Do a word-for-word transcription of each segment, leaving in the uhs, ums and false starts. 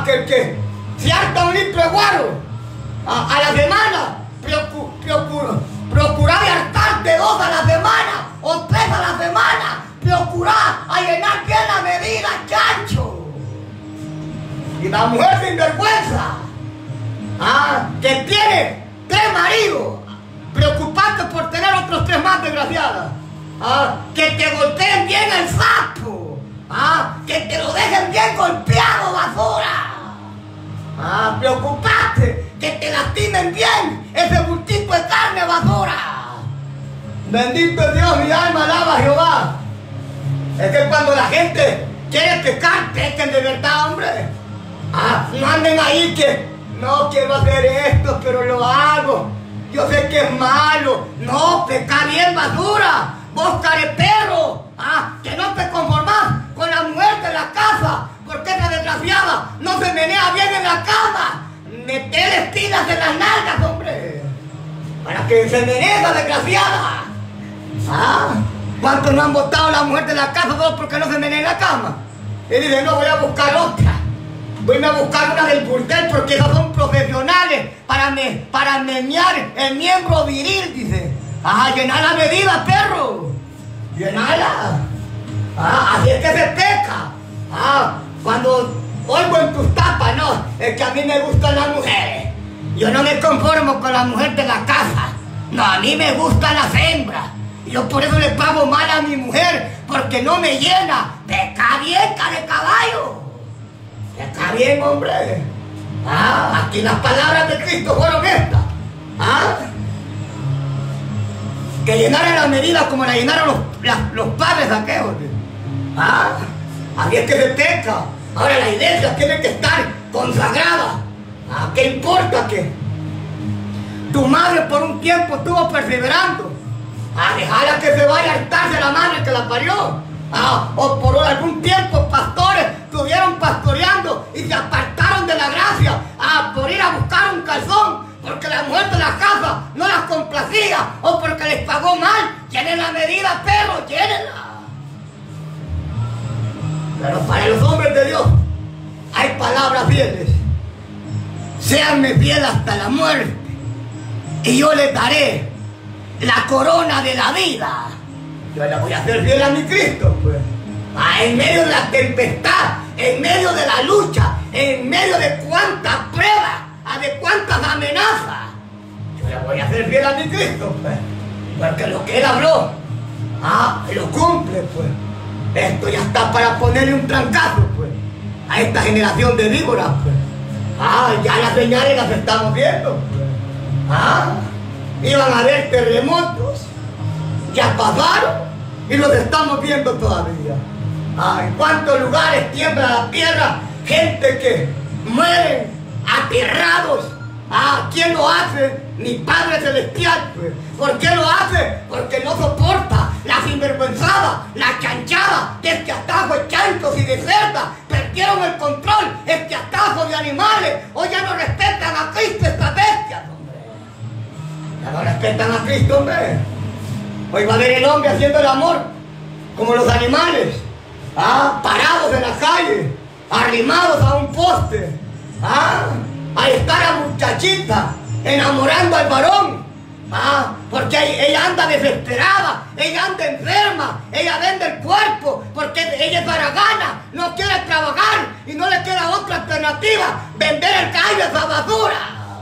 que el que se harta un litro de guaro a, a la semana, procu, procura, procurar y hartarte dos a la semana o tres a la semana, procurar a llenar bien la medida, chancho. Y la mujer sin vergüenza, ah, que tiene tres maridos, preocuparte por tener otros tres más, desgraciadas, ah, que te golpeen bien el sapo, ah, que te lo dejen bien golpeado, basura, ah, preocuparte que te lastimen bien ese bultito de carne, basura. Bendito Dios, mi alma alaba a Jehová. Es que cuando la gente quiere pecar, pequen de verdad, hombre. Ah, no anden ahí que no quiero hacer esto, pero lo hago. Yo sé que es malo. No, peca bien, basura. Vos careperro, ah, que no te conformás con la mujer de la casa, porque esa desgraciada no se menea bien en la cama. Metele espinas en las nalgas, hombre, para que se menee esa desgraciada. Ah, ¿cuántos no han botado a la mujer de la casa solo porque no se menea en la cama? Y dice, no, voy a buscar otra. Voy a buscar una del burdel porque esas son profesionales para, me, para menear el miembro viril, dice. Ah, llenar la medida, perro. Llenala. Ah, así es que se peca. Ah, cuando oigo en tus tapas, no, es que a mí me gustan las mujeres. Yo no me conformo con la mujer de la casa. No, a mí me gustan las hembras. Yo por eso le pago mal a mi mujer, porque no me llena. Peca bien, cara de caballo. Peca bien, hombre. Ah, aquí las palabras de Cristo fueron estas. Ah, que llenaran la medida como la llenaron los, la, los padres aquellos. Ah, así es que se peca. Ahora la iglesia tiene que estar consagrada. Ah, ¿qué importa que tu madre por un tiempo estuvo perseverando? Ah, dejala que se vaya a hartarse la madre que la parió. Ah, o por algún tiempo pastores estuvieron pastoreando y se apartaron de la gracia. Ah, por ir a buscar un calzón, porque la mujer de la casa no las complacía o porque les pagó mal. Llenen la medida, perro, llénenla. Pero para los hombres de Dios hay palabras fieles. Séanme fiel hasta la muerte y yo les daré la corona de la vida. Yo le voy a hacer fiel a mi Cristo, pues. Ah, en medio de la tempestad, en medio de la lucha, en medio de cuántas pruebas, ah, de cuántas amenazas, yo le voy a hacer fiel a mi Cristo, pues. Porque lo que Él habló, ah, lo cumple, pues. Esto ya está para ponerle un trancazo, pues, a esta generación de víboras, pues. Ah, ya las señales las estamos viendo, pues. Ah, iban a haber terremotos, ya pasaron y los estamos viendo todavía. Ah, en cuántos lugares tiembla la tierra, gente que mueren aterrados. Ah, ¿quién lo hace? Mi Padre Celestial, pues. ¿Por qué lo hace? Porque no soporta la sinvergüenzada, la chanchada de este atajo de chanchos y de cerdas. Perdieron el control, este atajo de animales. Hoy ya no respetan a Cristo estas bestias, hombre. Ya no respetan a Cristo, hombre. Hoy va a ver el hombre haciendo el amor como los animales. Ah, parados en la calle, arrimados a un poste. Ah, ahí está la muchachita enamorando al varón. Ah, porque ella anda desesperada, ella anda enferma, ella vende el cuerpo porque ella es baragana, no quiere trabajar y no le queda otra alternativa, vender el callo a esa basura.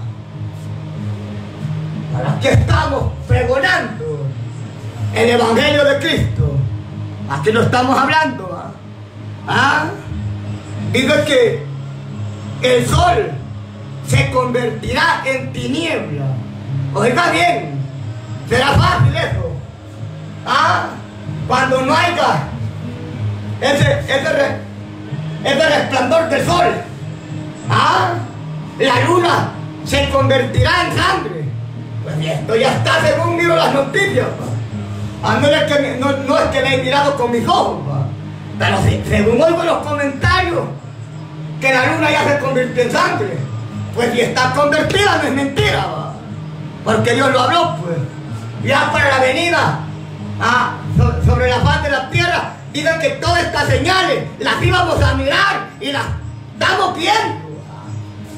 Aquí estamos pregonando el Evangelio de Cristo. Aquí lo estamos hablando. ¿Ah? ¿Ah? Dice que el sol se convertirá en tiniebla. Oiga bien, será fácil eso. ¿Ah? Cuando no haya ese, ese, re, ese resplandor del sol, ¿ah? La luna se convertirá en sangre. Pues esto ya está según miro las noticias. Ah, no, es que, no, no es que le he mirado con mis ojos, ¿va? Pero si, según oigo los comentarios, que la luna ya se convirtió en sangre. Pues si está convertida no es mentira, ¿va? Porque Dios lo habló, pues. Ya para la venida, ah, so, sobre la faz de la tierra, digan que todas estas señales las íbamos a mirar y las estamos viendo.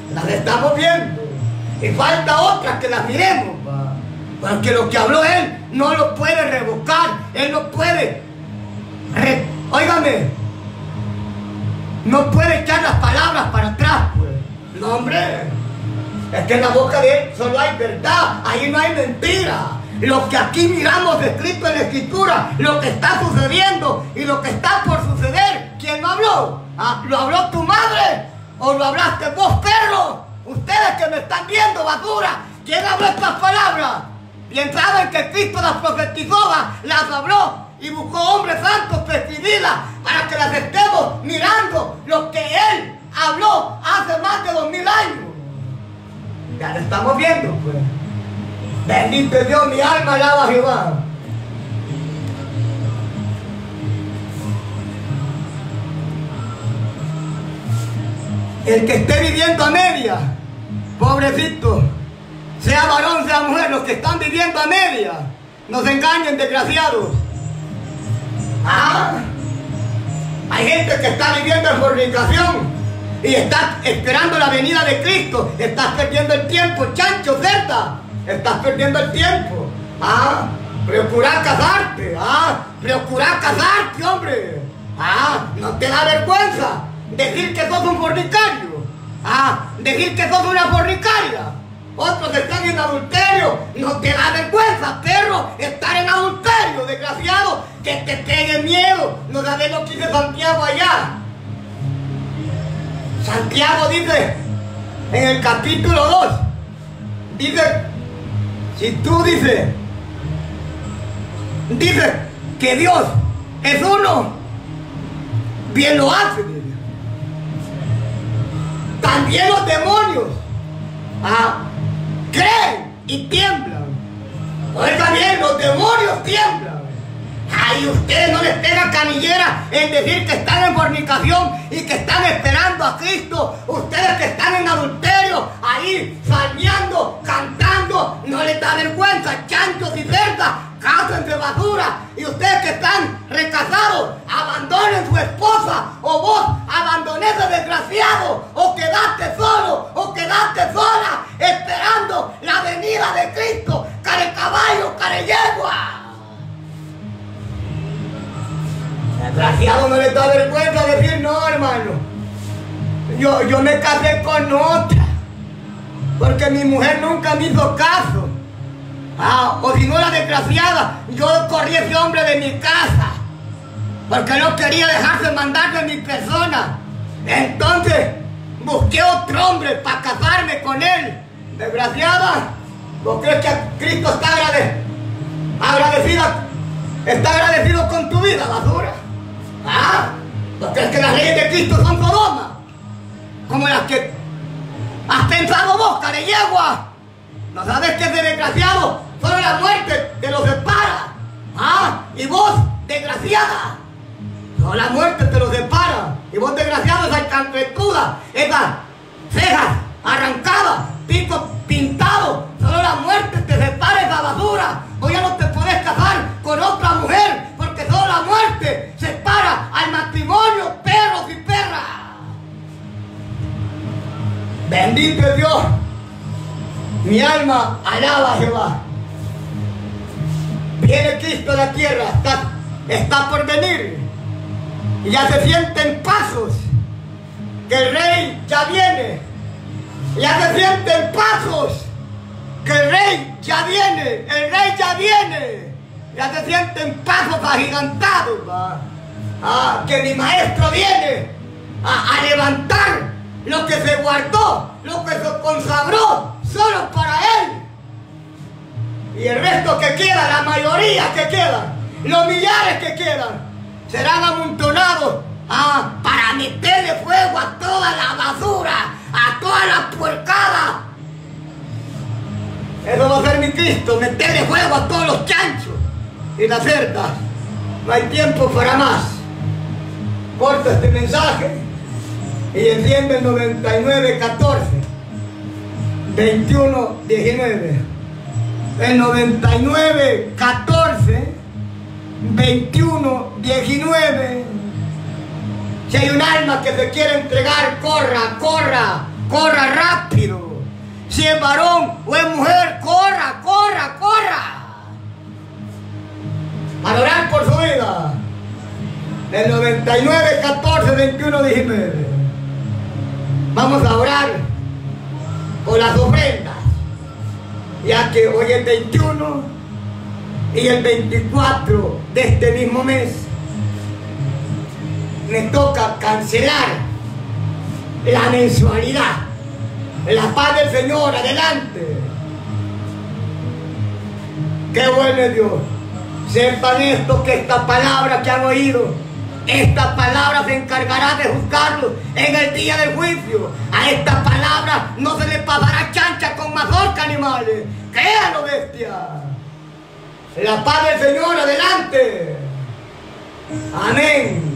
Las estamos viendo. Y falta otras que las miremos. Porque lo que habló él no lo puede revocar. Él no puede. Re, óigame. No puede echar las palabras para atrás. Pues. No, hombre. Es que en la boca de él solo hay verdad. Ahí no hay mentira. Lo que aquí miramos escrito en la escritura, lo que está sucediendo y lo que está por suceder, ¿quién lo habló? ¿Ah? ¿Lo habló tu madre? ¿O lo hablaste vos, perro? Ustedes que me están viendo, basura, ¿quién habló estas palabras? Bien saben que Cristo las profetizó, las habló y buscó hombres santos para escribirlas, para que las estemos mirando lo que Él habló hace más de dos mil años. Ya lo estamos viendo, pues. Bendito Dios, mi alma alaba a Jehová. El que esté viviendo a media, pobrecito, sea varón, sea mujer, los que están viviendo a media, no se engañen, desgraciados. Ah, hay gente que está viviendo en fornicación y está esperando la venida de Cristo. Estás perdiendo el tiempo, chancho, cerda. Estás perdiendo el tiempo. Ah, procurar casarte. Ah, procurar casarte, hombre. Ah, no te da vergüenza decir que sos un fornicario. Ah, decir que sos una fornicaria. Otros están en adulterio. No te da vergüenza, perro, estar en adulterio, desgraciado. Que te pegue miedo. No sabes lo que dice Santiago allá. Santiago dice en el capítulo dos, dice, si tú dices, dice que Dios es uno, bien lo hace. También los demonios ah, creen y tiemblan. Oiga bien, los demonios tiemblan. Ay, ustedes no les pegan canillera en decir que están en fornicación y que están esperando a Cristo. Ustedes que están en adulterio, ahí salmeando, cantando, no les da vergüenza, chanchos y cerdas, cásense basura. Y ustedes que están recasados, abandonen su esposa, o vos abandones a desgraciado, o quedaste solo, o quedaste sola, esperando la venida de Cristo, care caballo, care yegua. Desgraciado, no les da vergüenza decir no, hermano. Yo, yo me casé con otra porque mi mujer nunca me hizo caso. Ah, o si no, la desgraciada, yo corrí a ese hombre de mi casa porque no quería dejarse mandar de mi persona. Entonces busqué otro hombre para casarme con él. Desgraciada, ¿vos crees que Cristo está agradecido? Agradecida, está agradecido con tu vida, basura. Ah, ¿vos crees que las leyes de Cristo son Sodoma? Como las que has pensado vos, care yegua. ¿No sabes que ese desgraciado solo la muerte te lo separa? Ah, y vos, desgraciada, solo la muerte te lo separa. Y vos, desgraciado, esa cancretuda, esas cejas arrancadas, pico pintado, solo la muerte te separa esa basura. Vos ya no te podés casar con otra mujer porque solo la muerte separa al matrimonio, perros y perras. Bendito es Dios. Mi alma alaba a Jehová. Viene Cristo a la tierra, está, está por venir. Y ya se sienten pasos que el Rey ya viene. Ya se sienten pasos que el Rey ya viene. El Rey ya viene. Ya se sienten pasos agigantados. Ah, que mi Maestro viene a, a levantar lo que se guardó, lo que se consagró solo para Él. Y el resto que queda, la mayoría que quedan, los millares que quedan, serán amontonados ah, para meterle fuego a toda la basura, a toda la puercada. Eso va a ser mi Cristo, meterle fuego a todos los chanchos y las cerdas. No hay tiempo para más. Corta este mensaje y enciende el noventa y nueve catorce veintiuno diecinueve. El noventa y nueve catorce veintiuno diecinueve. Si hay un alma que se quiere entregar, corra, corra, corra rápido. Si es varón o es mujer, corra, corra, corra. Para orar por su vida. Del noventa y nueve, catorce, veintiuno, diecinueve. Vamos a orar por las ofrendas. Ya que hoy es veintiuno y el veinticuatro de este mismo mes me toca cancelar la mensualidad. La paz del Señor, adelante. Qué bueno es Dios. Sepan esto, que esta palabra que han oído, esta palabra se encargará de juzgarlos en el día del juicio. A esta palabra no se le pasará chancha con mazorca, animales. Créanlo, bestia. La paz del Señor, adelante. Amén.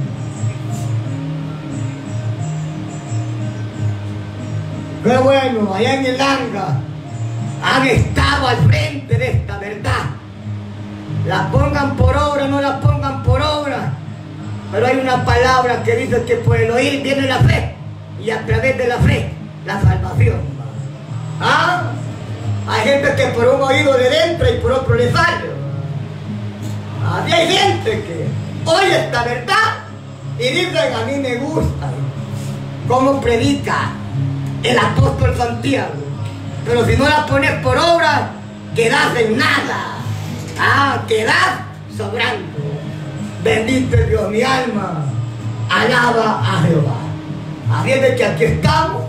Qué bueno, allá en el Anga han estado al frente de esta verdad. La pongan por obra, no la pongan por obra. Pero hay una palabra que dice que por el oír viene la fe. Y a través de la fe, la salvación. ¿Ah? Hay gente que por un oído le entra y por otro le sale. ¿Ah? Y hay gente que oye esta verdad y dicen, a mí me gusta cómo predica el apóstol Santiago. Pero si no la pones por obra, quedas en nada. Ah, quedas sobrando. Bendito es Dios, mi alma alaba a Jehová. Así es de que aquí estamos,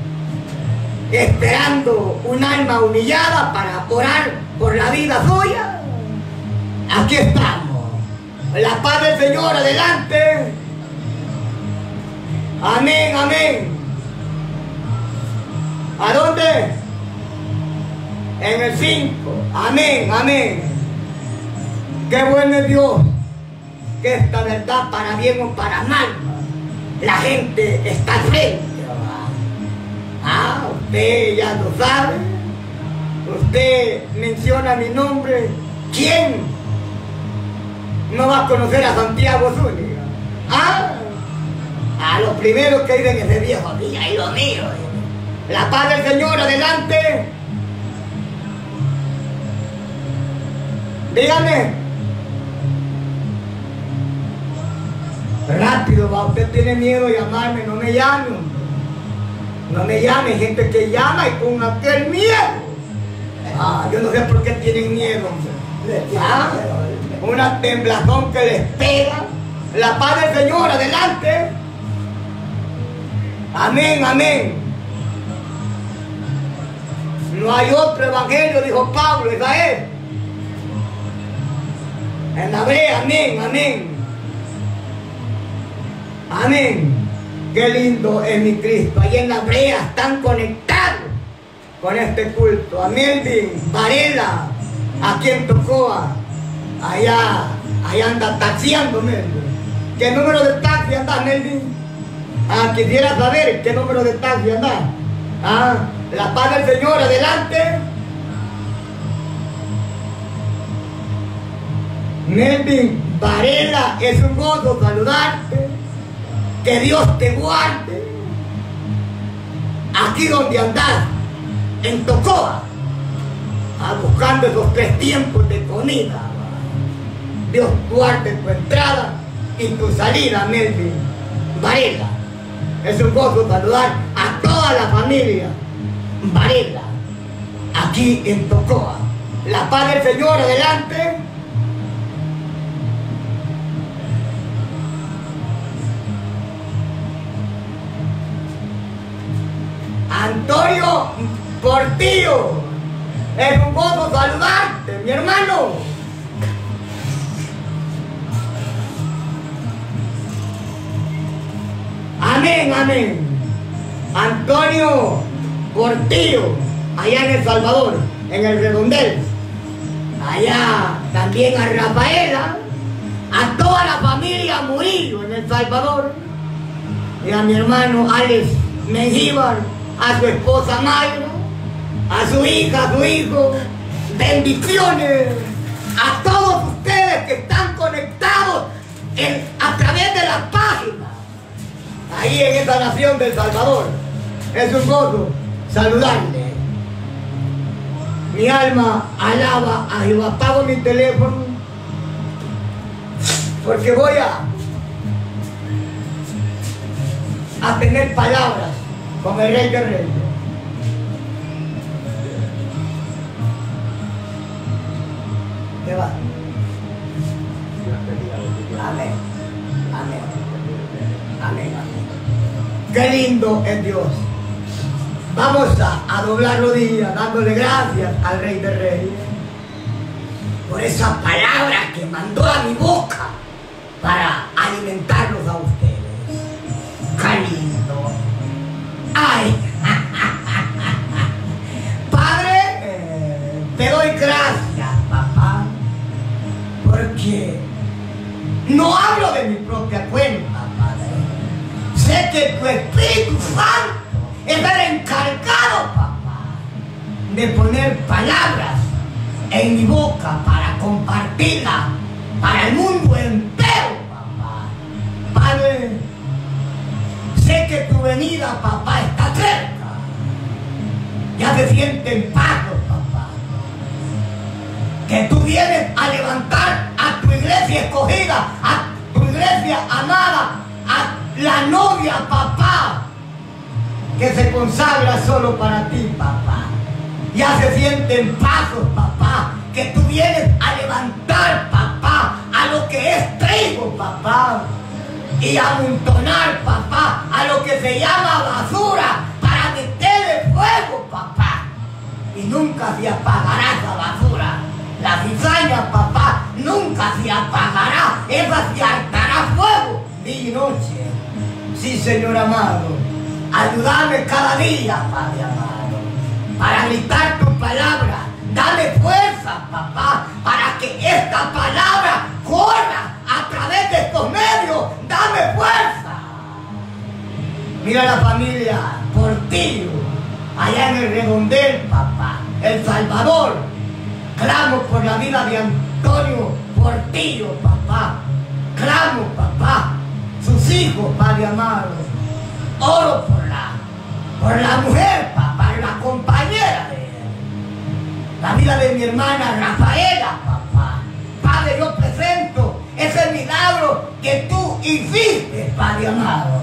esperando un alma humillada para orar por la vida suya. Aquí estamos. La paz del Señor, adelante. Amén, amén. ¿A dónde? En el cinco. Amén, amén. Qué bueno es Dios, que esta verdad, para bien o para mal, la gente está al frente. Ah, usted ya lo sabe. Usted menciona mi nombre. ¿Quién no va a conocer a Santiago Zúñiga? Ah, a los primeros que dicen ese viejo día y lo mío. La paz del Señor, adelante. Dígame. Rápido, va. Usted tiene miedo de llamarme, no me llame. No me llame, gente que llama y con aquel miedo. Ah, yo no sé por qué tienen miedo. Ah, una temblazón que les pega. La paz del Señor, adelante. Amén, amén. No hay otro evangelio, dijo Pablo, es a él. En la brea, amén, amén. Amén. Qué lindo es mi Cristo. Ahí en la brea están conectados con este culto. A Melvin Varela, aquí en Tocoa. Allá, allá anda taxiando, Melvin. ¿Qué número de taxi anda, Melvin? Ah, quisiera saber qué número de taxi anda. Ah, la paz del Señor, adelante. Melvin Varela, es un gozo saludarte. Que Dios te guarde. Aquí donde andás, en Tocoa, ah, buscando esos tres tiempos de comida. Dios guarde tu entrada y tu salida, Melvin Varela. Es un gozo saludar a toda la familia Varela, aquí en Tocoa. La paz del Señor, adelante. Antonio Portillo, es un gozo saludarte, mi hermano. Amén, amén. Antonio Portillo, allá en El Salvador, en el Redondel. Allá también a Rafaela, a toda la familia Murillo en El Salvador, y a mi hermano Alex Mengíbar, a su esposa Mayra, a su hija, a su hijo. Bendiciones a todos ustedes que están conectados en, a través de la página ahí en esta nación del Salvador. es un gozo saludarle. Mi alma alaba a Jehová. Apago mi teléfono porque voy a, a tener palabras con el Rey de Reyes. ¿Qué va? Amén. Amén. Amén. Amén. Qué lindo es Dios. Vamos a, a doblar rodillas dándole gracias al Rey de Reyes por esa palabra que mandó a mi boca para alimentarlos a ustedes. Qué lindo. Ay. Padre, eh, te doy gracias, papá, porque no hablo de mi propia cuenta, Padre. Sé que tu Espíritu Santo es el encargado, papá, de poner palabras en mi boca para compartirla para el mundo entero, papá. Padre, sé que tu venida, papá, está cerca. Ya se sienten pasos, papá. Que tú vienes a levantar a tu iglesia escogida, a tu iglesia amada, a la novia, papá, que se consagra solo para ti, papá. Ya se sienten pasos, papá, que tú vienes a levantar, papá, a lo que es trigo, papá, y a amontonar, papá, a lo que se llama basura, para meterle fuego, papá. Y nunca se apagará esa basura. La cizaña, papá, nunca se apagará. Esa se hartará fuego día y noche. Sí, Señor amado. Ayúdame cada día, Padre amado, para gritar tu palabra. Dame fuerza, papá, para que esta palabra corra a través de estos medios. Dame fuerza. Mira la familia Portillo, allá en el Redondel, papá, El Salvador. Clamo por la vida de Antonio Portillo, papá. Clamo, papá, sus hijos, Padre amado. Oro por la, por la mujer, papá, la compañera de él. La vida de mi hermana Rafaela, papá. Padre, yo presento ese milagro que tú hiciste, Padre amado,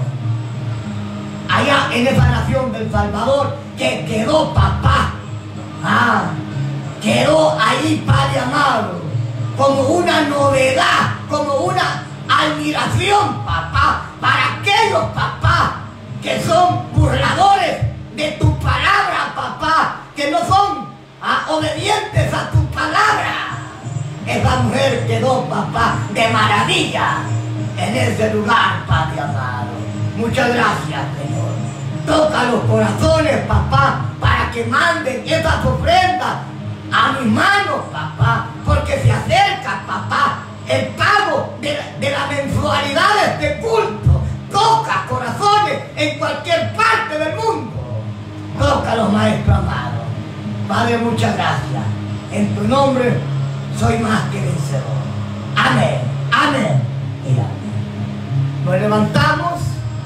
allá en esa nación del Salvador, que quedó, papá. Ah, quedó ahí, Padre amado, como una novedad, como una admiración, papá, para aquellos, papá, que son burladores de tu palabra, papá, que no son ah, obedientes a tu palabra. Esa mujer quedó, papá, de maravilla en ese lugar, Padre amado. Muchas gracias, Señor. Toca los corazones, papá, para que manden esas ofrendas a mis manos, papá, porque se acerca, papá, el pago de, de la mensualidad de este culto. Toca corazones en cualquier parte del mundo. Toca los maestros amados. Padre, muchas gracias. En tu nombre soy más que vencedor. Amén, amén y amén. Nos levantamos.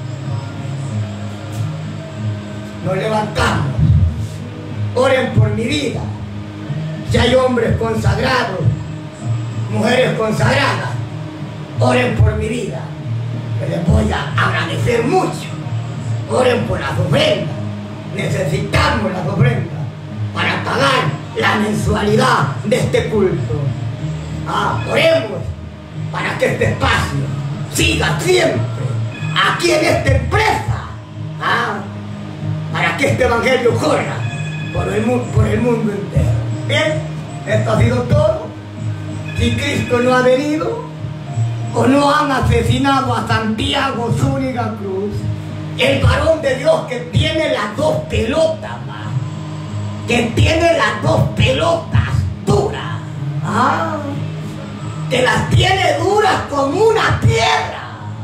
Nos levantamos. Oren por mi vida. Si hay hombres consagrados, mujeres consagradas, oren por mi vida, que les voy a agradecer mucho. Oren por las ofrendas. Necesitamos las ofrendas para pagar la mensualidad de este culto. Ah, oremos para que este espacio siga siempre aquí en esta empresa. Ah, para que este evangelio corra por el, por el mundo entero. Bien, esto ha sido todo. Si Cristo no ha venido o no han asesinado a Santiago Zúñiga Cruz, el varón de Dios que tiene las dos pelotas, ¿va? Que tiene las dos pelotas duras, ¿ah? Que las tiene duras como una piedra,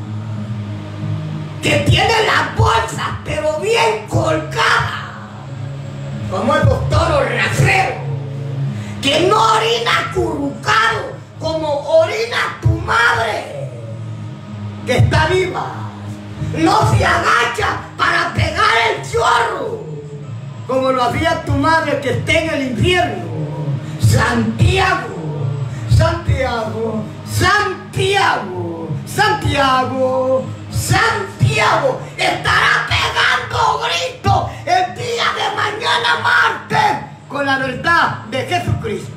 que tiene las bolsas pero bien colgadas, como el doctor Racero, que no orina acurrucado como orina tu madre, que está viva. No se agacha para pegar el chorro como lo hacía tu madre que esté en el infierno. Santiago, Santiago, Santiago, Santiago, Santiago estará pegando gritos el día de mañana martes con la verdad de Jesucristo.